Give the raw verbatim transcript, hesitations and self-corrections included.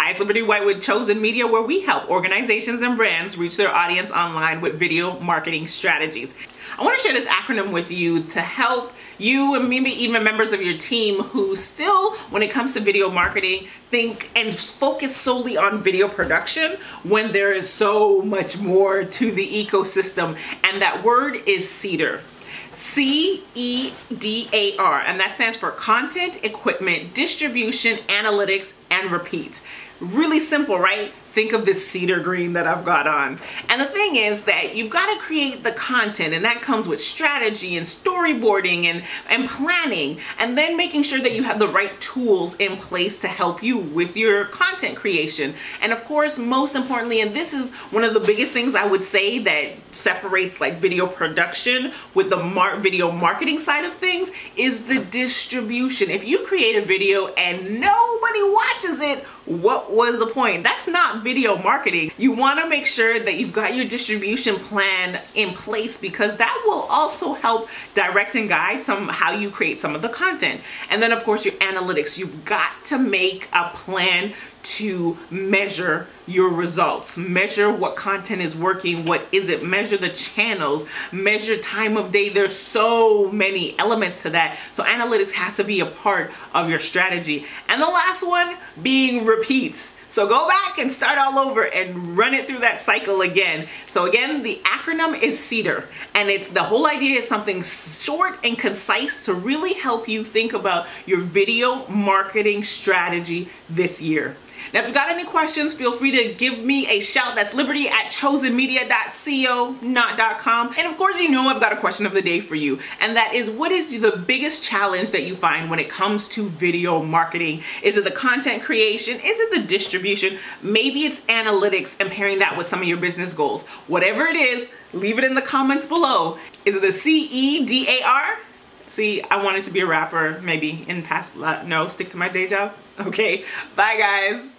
Hi, it's Liberty White with Chosen Media, where we help organizations and brands reach their audience online with video marketing strategies. I want to share this acronym with you to help you and maybe even members of your team who still, when it comes to video marketing, think and focus solely on video production when there is so much more to the ecosystem. And that word is CEDAR. C E D A R, and that stands for content, equipment, distribution, analytics, and repeat. Really simple, right? Think of this cedar green that I've got on. And the thing is that you've got to create the content, and that comes with strategy and storyboarding and, and planning, and then making sure that you have the right tools in place to help you with your content creation. And of course, most importantly, and this is one of the biggest things I would say that separates like video production with the mar video marketing side of things, is the distribution. If you create a video and nobody watches it, what was the point? That's not video marketing. You want to make sure that you've got your distribution plan in place, because that will also help direct and guide some how you create some of the content. And then of course your analytics. You've got to make a plan to measure your results, measure what content is working, what isn't, measure the channels, measure time of day. There's so many elements to that. So analytics has to be a part of your strategy. And the last one being repeat. So go back and start all over and run it through that cycle again. So again, the acronym is CEDAR, and it's the whole idea is something short and concise to really help you think about your video marketing strategy this year. Now, if you've got any questions, feel free to give me a shout. That's liberty at chosen media dot co, not .com. And of course, you know I've got a question of the day for you. And that is, what is the biggest challenge that you find when it comes to video marketing? Is it the content creation? Is it the distribution? Maybe it's analytics and pairing that with some of your business goals. Whatever it is, leave it in the comments below. Is it the C E D A R? See, I wanted to be a rapper maybe in past, no, stick to my day job. Okay, bye guys.